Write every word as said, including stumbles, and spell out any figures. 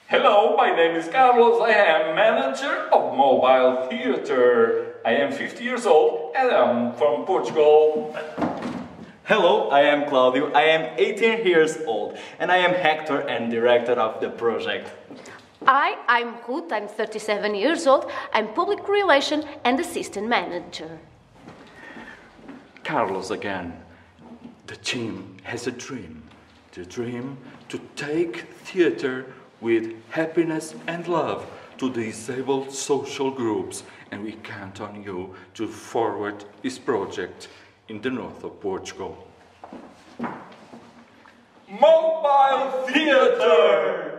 Hello, my name is Carlos. I am manager of mobile theater. I am fifty years old and I'm from Portugal. Hello, I am Claudio. I am eighteen years old and I am actor and director of the project. Hi, I'm Ruth. I'm thirty-seven years old. I'm public relation and assistant manager. Carlos again. The team has a dream. The dream to take theater with happiness and love to disabled social groups, and we count on you to forward this project in the north of Portugal. Mobile theater!